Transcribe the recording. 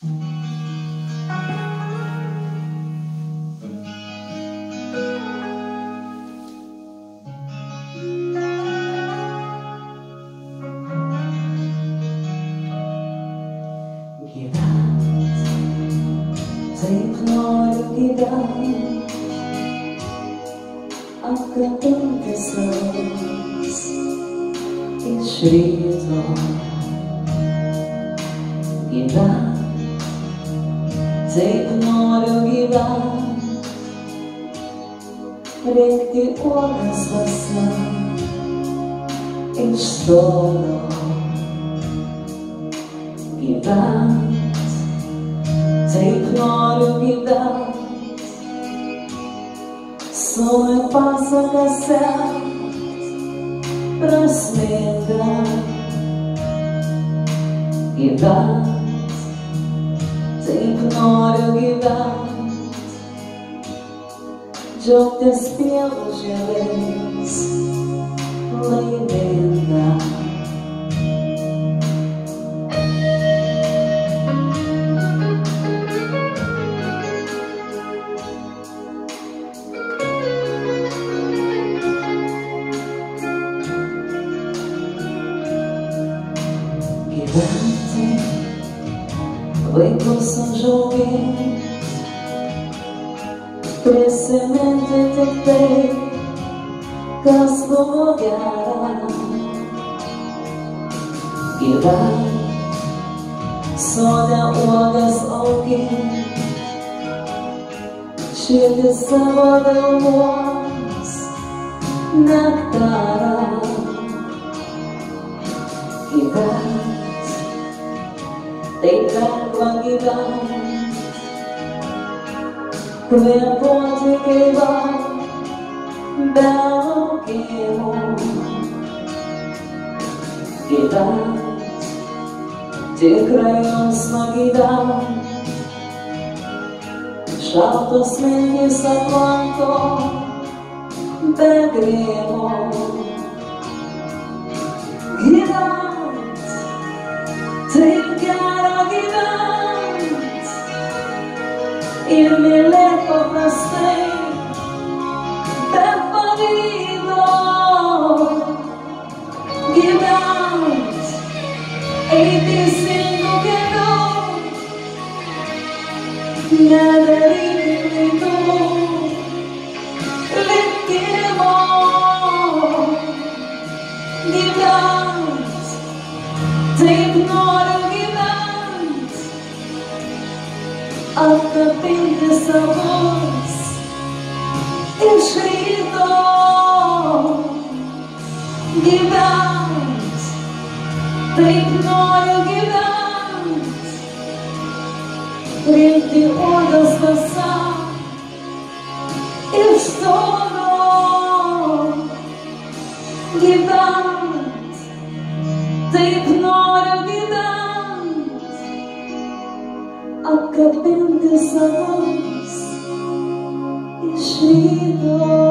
Taip noriu gyventi, apkabinti savus iš ryto. Gyventi, taip noriu gyventi, rinkti uogas vasarą iš sodo. Gyventi, taip noriu gyventi, sūnui pasaką sekt, prasmingą. Gyventi, taip noriu gyventi, džiaugtis pievų žiedais, laiminga. Gyventi, vaikus užauginti, prisiminti tik tai, kas buvo gera. Gyventi, sode uogas auginti, šilti savo galvos nektarą. Gyventi, taip lengva gyventi, kvėpuoti gyvam be laukimo. Gyventi, tikrai jausmą gyventi, šaltos mintys aplanko be grimo. Gyventi, taip gera gyvent ir mylėt paprastai, be pavydo. Gyvent, eit teisingu keliu, nedaryti klaidų likimo. Gyvent, taip noriu gyvent, apkabinti savus iš ryto. Gyvent, taip noriu gyvent, rinkti uogas vasarą iš sodo. Gyvent, taip noriu gyvent, apkabinti savus iš ryto.